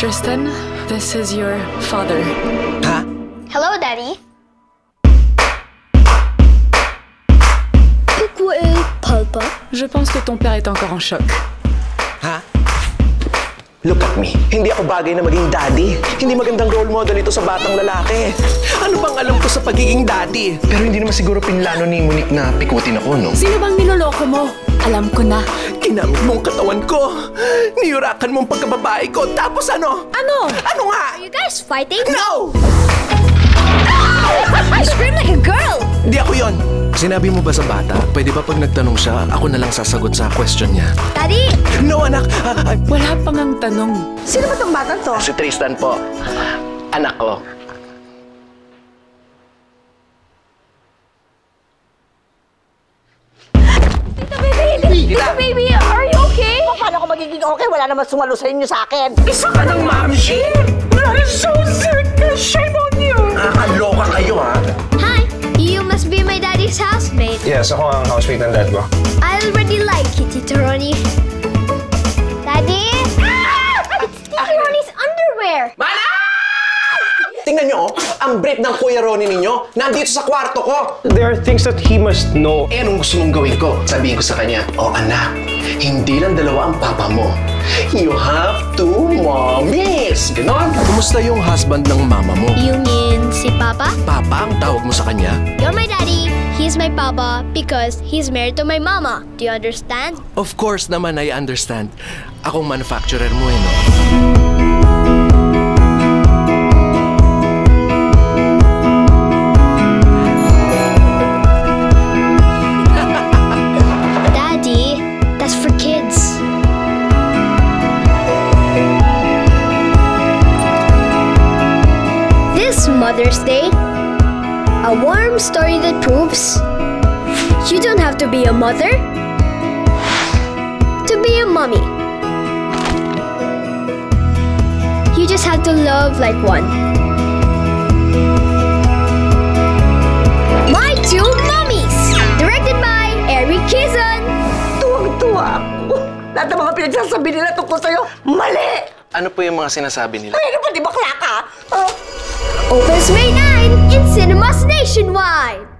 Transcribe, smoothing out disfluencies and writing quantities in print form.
Tristan, this is your father. Ha? Hello, Daddy. Pourquoi est papa? Je pense que ton père est encore en choc. Ha? Look at me. Hindi ako bagay na maging daddy. Hindi magandang role model ito sa batang lalaki. Ano bang alam ko sa pagiging daddy? Pero hindi naman siguro pinlano ni Monique na pikutin ako, no? Sino bang niloloko mo? Alam ko na. Ginamit mo ang katawan ko. Niyurakan mo ang pagkababae ko. Tapos ano? Ano? Ano nga? Are you guys fighting? No! You scream like a girl! Hindi ako yon. Sinabi mo ba sa bata, pwede ba pag nagtanong siya, ako na lang sasagot sa question niya? Daddy! No, anak! Wala pang ang tanong. Sino ba tong batang to? Si Tristan po. Anak ko. Tita Baby! Tita Baby, are you okay? Paano ako magiging okay? Wala naman sumalo sa inyo sa akin. Isa ka ng mommy! That is so sick! Shame on you! Nakakaloka kayo, ha? Hi! You must be my daddy's housemate. Yes, ako ang housemate ng dad ko. I already like it, Tita Ronnie. Daddy? It's Tita Ronnie's underwear! Mana! Tingnan nyo, ang brief ng Kuya Ronnie ninyo, nandito sa kwarto ko. There are things that he must know. Eh, anong gusto mong gawin ko? Sabihin ko sa kanya, oh anak, hindi lang dalawa ang papa mo. You have two mommies. Ganon. Kumusta yung husband ng mama mo? You mean si Papa? Papa ang tawag mo sa kanya? You're my daddy. He's my papa because he's married to my mama. Do you understand? Of course naman, I understand. Akong manufacturer mo, no? Daddy, that's for kids. This Mother's Day, a warm story that proves you don't have to be a mother to be a mommy. You just have to love like one. My Two Mommies! Directed by Eric Kizon. Tuwang-tuwa ako. Lahat ng mga pinagsasabi nila tungkol sa'yo, mali! Ano po yung mga sinasabi nila? Ay, ano ba, di bakla ka? Opens May 9 in cinemas nationwide.